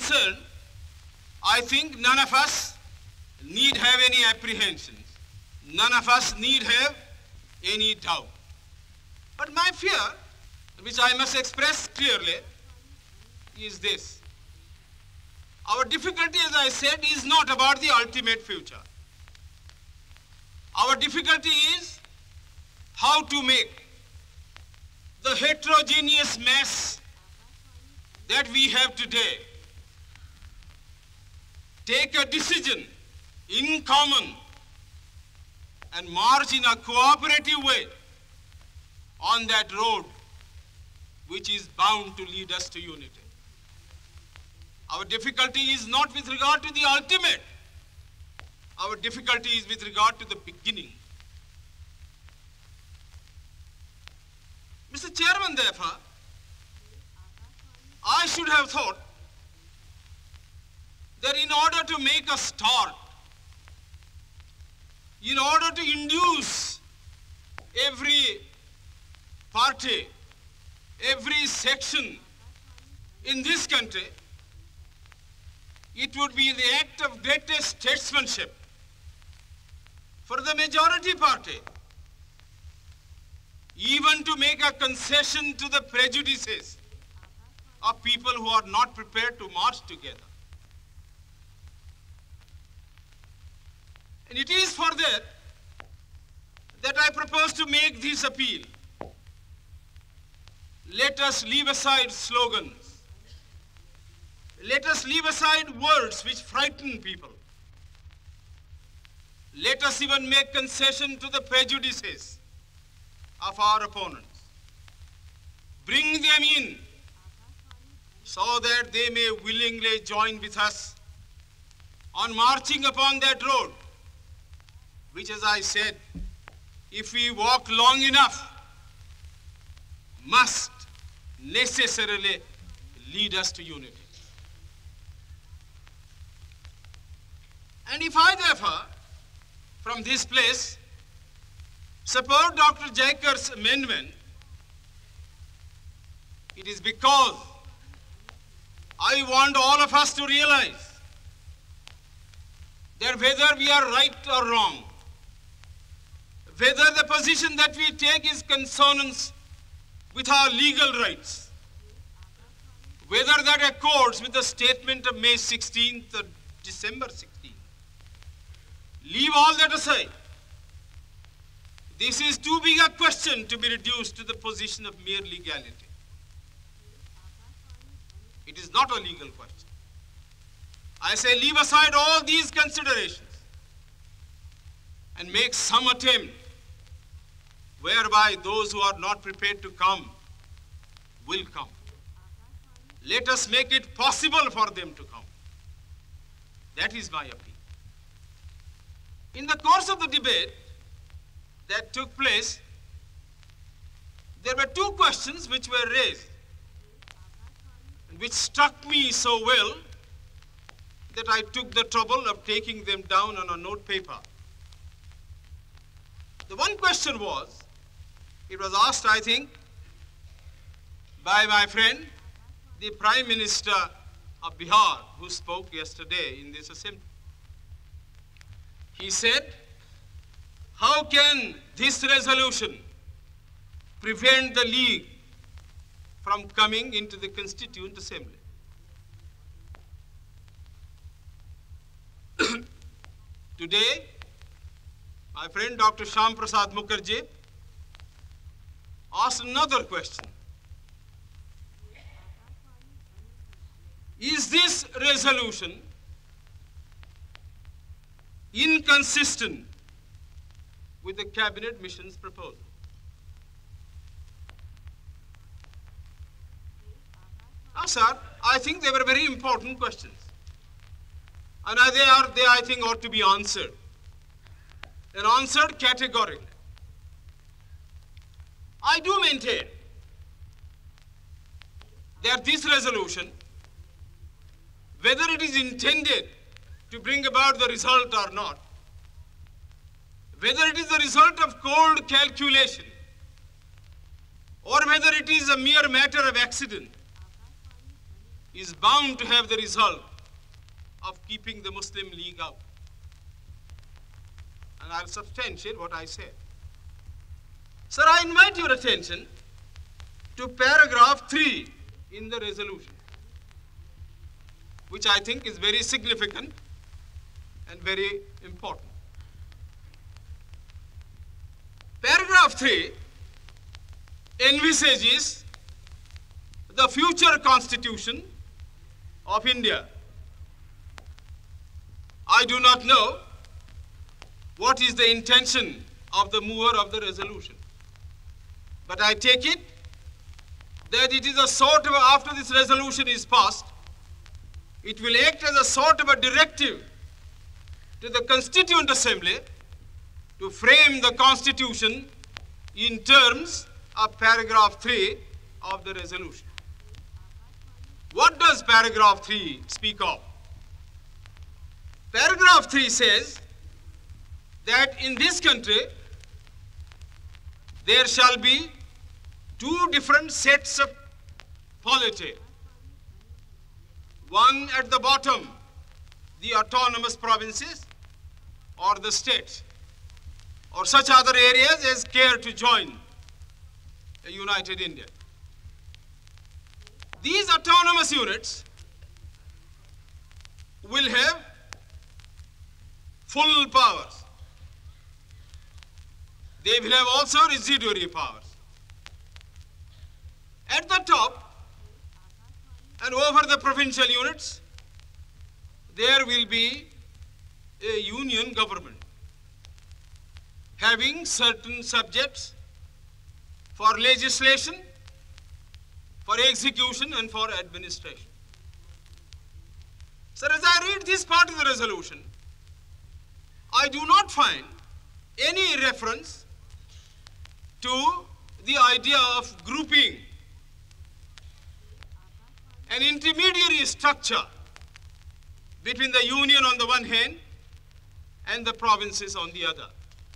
concerned, I think none of us need have any apprehensions. None of us need have any doubt. But my fear, which I must express clearly, is this. Our difficulty, as I said, is not about the ultimate future. Our difficulty is how to make the heterogeneous mass that we have today take a decision in common and march in a cooperative way on that road which is bound to lead us to unity. Our difficulty is not with regard to the ultimate. Our difficulty is with regard to the beginning. Mr. Chairman, therefore, I should have thought that in order to make a start, in order to induce every party, every section in this country, it would be the act of greatest statesmanship for the majority party even to make a concession to the prejudices of people who are not prepared to march together. And it is for that I propose to make this appeal. Let us leave aside slogans. Let us leave aside words which frighten people. Let us even make concession to the prejudices of our opponents. Bring them in so that they may willingly join with us on marching upon that road, which, as I said, if we walk long enough, must necessarily lead us to unity. And if I, therefore, from this place, support Dr. Jaikar's amendment, it is because I want all of us to realize that whether we are right or wrong, whether the position that we take is consonance with our legal rights, whether that accords with the statement of May 16th or December 16th, leave all that aside. This is too big a question to be reduced to the position of mere legality. It is not a legal question. I say leave aside all these considerations and make some attempt whereby those who are not prepared to come will come. Let us make it possible for them to come. That is my appeal. In the course of the debate that took place, there were two questions which were raised, and which struck me so well that I took the trouble of taking them down on a note paper. The one question was, it was asked, I think, by my friend, the Prime Minister of Bihar, who spoke yesterday in this assembly. He said, how can this resolution prevent the League from coming into the Constituent Assembly? Today, my friend Dr. Shyam Prasad Mukherjee asked another question. Is this resolution inconsistent with the Cabinet Mission's proposal? Now, sir, I think they were very important questions. And they, I think, ought to be answered. And answered categorically. I do maintain that this resolution, whether it is intended to bring about the result or not, whether it is the result of cold calculation, or whether it is a mere matter of accident, is bound to have the result of keeping the Muslim League out. And I'll substantiate what I said. Sir, I invite your attention to paragraph 3 in the resolution, which I think is very significant and very important. Paragraph 3 envisages the future constitution of India. I do not know what is the intention of the mover of the resolution, but I take it that it is a sort of, after this resolution is passed, it will act as a sort of a directive to the Constituent Assembly to frame the Constitution in terms of paragraph 3 of the resolution. What does paragraph 3 speak of? Paragraph 3 says that in this country there shall be two different sets of polity. One at the bottom, the autonomous provinces or the states, or such other areas as care to join a united India. These autonomous units will have full powers. They will have also residuary powers. At the top and over the provincial units, there will be a union government having certain subjects for legislation, for execution, and for administration. Sir, as I read this part of the resolution, I do not find any reference to the idea of grouping an intermediary structure between the union on the one hand and the provinces on the other.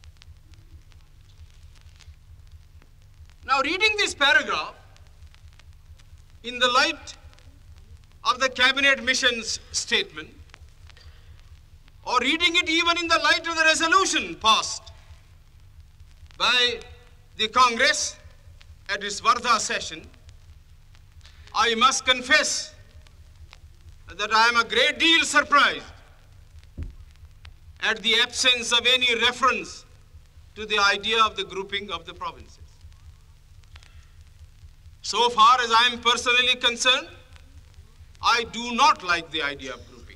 Now, reading this paragraph in the light of the Cabinet Mission's statement, or reading it even in the light of the resolution passed by the Congress at its Wardha session, I must confess that I am a great deal surprised at the absence of any reference to the idea of the grouping of the provinces. So far as I am personally concerned, I do not like the idea of grouping.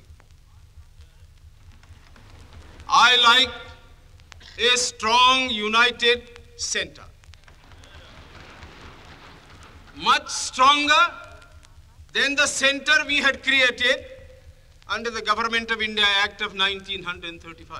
I like a strong, united center, much stronger than the center we had created under the Government of India Act of 1935.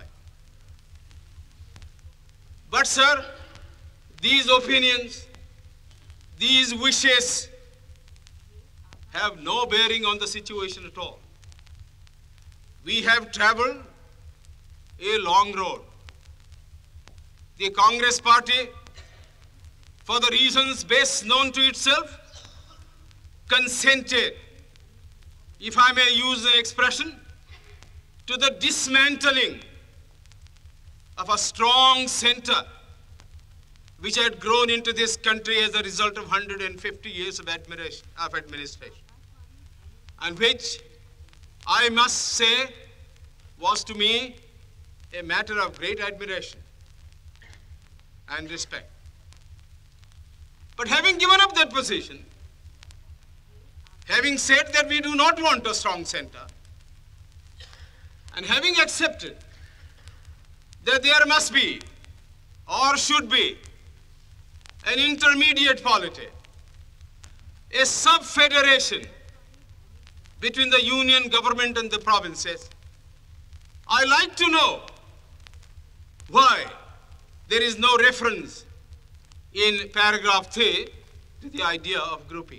But sir, these opinions, these wishes have no bearing on the situation at all. We have traveled a long road. The Congress party, for the reasons best known to itself, consented, if I may use the expression, to the dismantling of a strong center which had grown into this country as a result of 150 years of administration, and which, I must say, was to me a matter of great admiration and respect. But having given up that position, having said that we do not want a strong center, and having accepted that there must be or should be an intermediate polity, a sub-federation between the union government and the provinces, I like to know why there is no reference in paragraph 3 to the idea of grouping.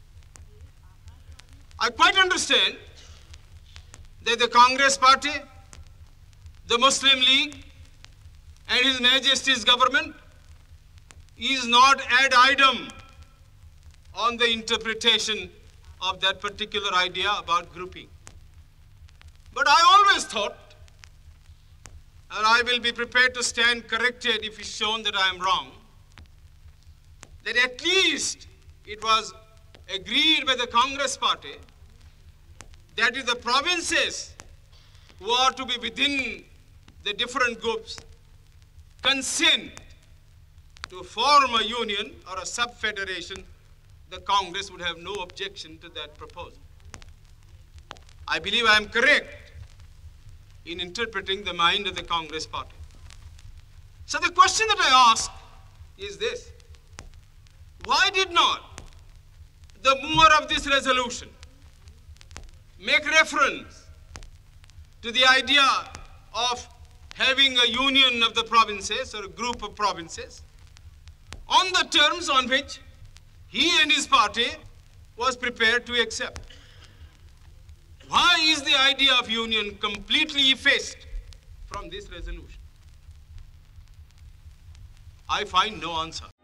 I quite understand that the Congress party, the Muslim League, and His Majesty's government is not ad idem on the interpretation of that particular idea about grouping. But I always thought, and I will be prepared to stand corrected if it's shown that I am wrong, that at least it was agreed by the Congress party that if the provinces who are to be within the different groups consent to form a union or a sub-federation, the Congress would have no objection to that proposal. I believe I am correct in interpreting the mind of the Congress party. So the question that I ask is this: why did not the mover of this resolution make reference to the idea of having a union of the provinces or a group of provinces on the terms on which he and his party was prepared to accept? Why is the idea of union completely effaced from this resolution? I find no answer.